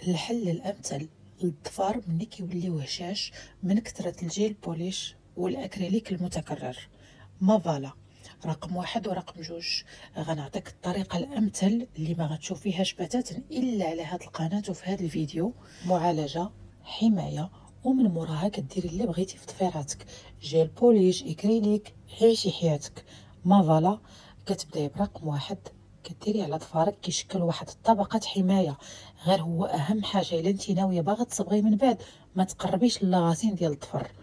الحل الامثل للظفار ملي كيوليو هشاش من كثرة الجيل بوليش والاكريليك المتكرر. ما فوالا رقم واحد ورقم جوج، غنعطيك الطريقة الامثل اللي ما غتشوفيهاش بتاتا الا على هاد القناة وفي هاد الفيديو. معالجة، حماية، ومن موراها كديري اللي بغيتي في ضفيراتك، جيل بوليش، اكريليك، عيشي حياتك. ما فوالا كتبداي برقم واحد، كديري على ضفارك كيشكل واحد الطبقة حماية. غير هو اهم حاجة الا انتي ناوية باغا تصبغي من بعد ما تقربيش للاغاسين ديال الضفر.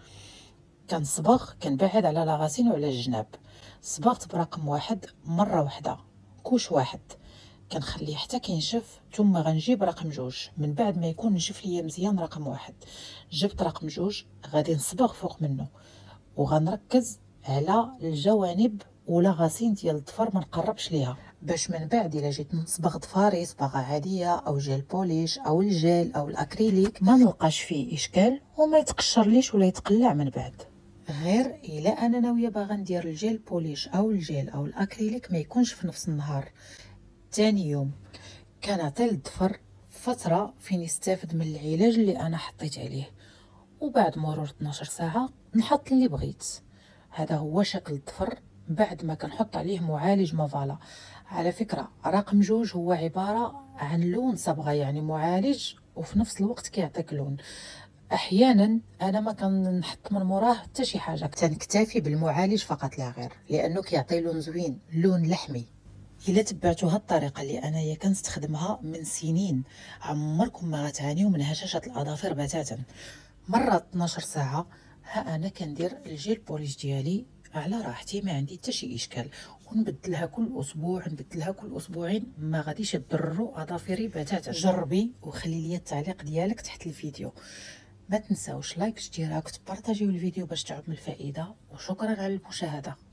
كنصبغ كنبعد على لاغاسين وعلى الجناب. صبغت برقم واحد مرة واحدة، كوش واحد، كنخليه حتى كينشف، ثم غنجيب رقم جوج من بعد ما يكون نشف ليا مزيان. رقم واحد جبت رقم جوج غادي نصبغ فوق منه، وغنركز على الجوانب ولا غاسين ديال الضفر ما نقربش ليها، باش من بعد الا جيت نصبغ ضفاري صباغه عاديه او جيل بوليش او الجيل او الاكريليك ما نلقاش فيه اشكال وما يتقشرليش ولا يتقلع من بعد. غير الا انا ناويه باغا ندير الجيل بوليش او الجيل او الاكريليك ما يكونش في نفس النهار، تاني يوم كنعطي للضفر فتره فين يستافد من العلاج اللي انا حطيت عليه، وبعد مرور 12 ساعه نحط اللي بغيت. هذا هو شكل الضفر بعد ما كنحط عليه معالج مافالا. على فكره رقم جوج هو عباره عن لون صبغه، يعني معالج وفي نفس الوقت كيعطيك لون. احيانا انا ما كنحط من موراه حتى شي حاجه، كنكتفي بالمعالج فقط لا غير، لانه كيعطي لون زوين، لون لحمي. الا تبعتوا هاد الطريقه اللي انايا كنستخدمها من سنين عمركم ما غتعانيو من هشاشه الاظافر بتاتا. مرات 12 ساعه ها انا كندير الجيل بوليش ديالي على راحتي، ما عندي حتى شي اشكال، ونبدلها كل اسبوع، نبدلها كل اسبوعين، ما غاديش يضروا اظافري بتاتا. جربي وخلي لي التعليق ديالك تحت الفيديو. ما تنساوش لايك، اشتراك، تبارطاجيو الفيديو باش تعم الفائده، وشكرا على المشاهده.